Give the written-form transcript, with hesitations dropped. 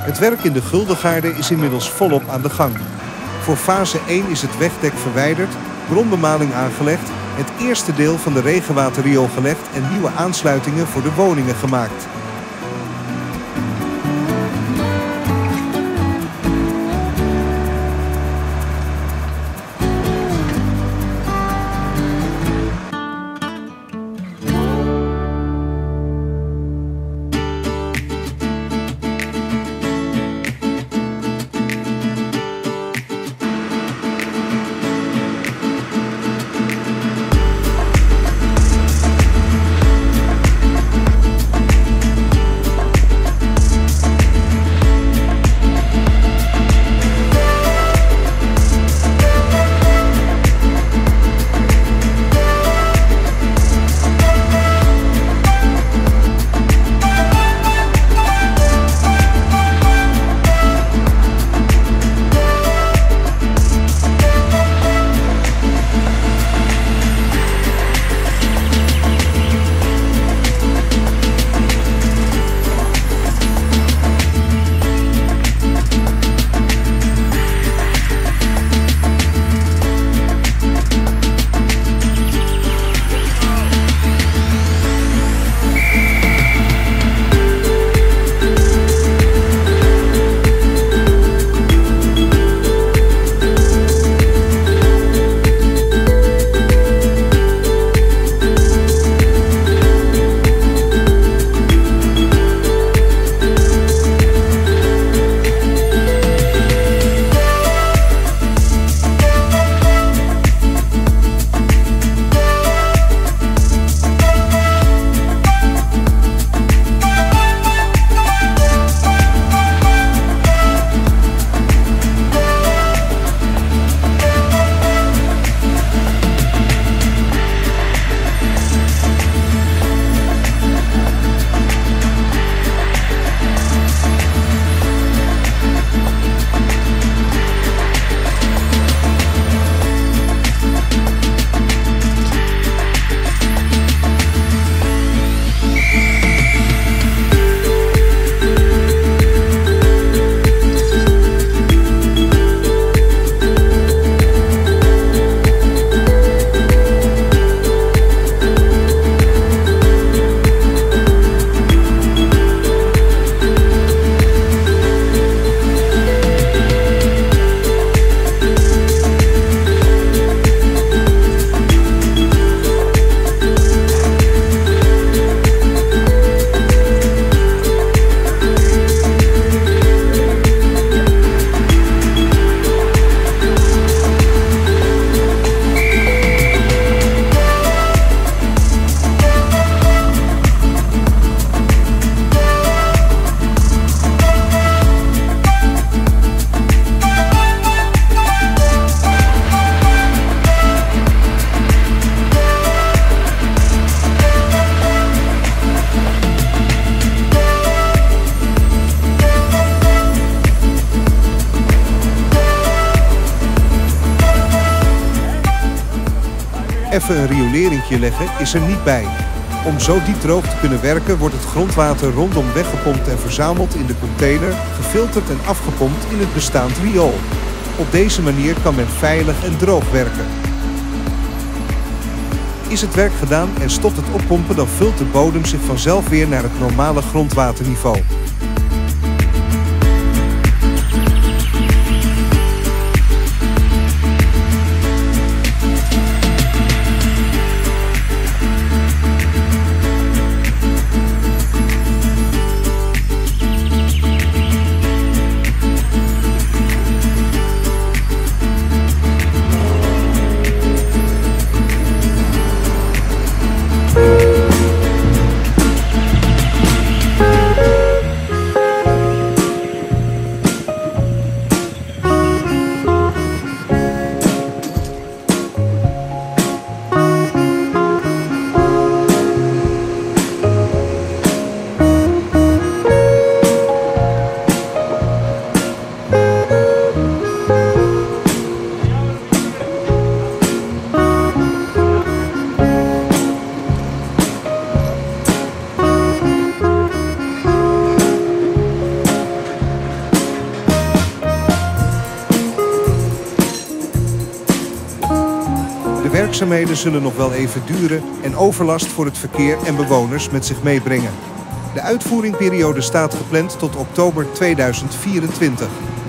Het werk in de Guldengaarde is inmiddels volop aan de gang. Voor fase 1 is het wegdek verwijderd, bronbemaling aangelegd, het eerste deel van de regenwaterriool gelegd en nieuwe aansluitingen voor de woningen gemaakt. Even een rioleringje leggen is er niet bij. Om zo diep droog te kunnen werken wordt het grondwater rondom weggepompt en verzameld in de container, gefilterd en afgepompt in het bestaand riool. Op deze manier kan men veilig en droog werken. Is het werk gedaan en stopt het oppompen, dan vult de bodem zich vanzelf weer naar het normale grondwaterniveau. werkzaamheden zullen nog wel even duren en overlast voor het verkeer en bewoners met zich meebrengen. De uitvoeringsperiode staat gepland tot oktober 2024.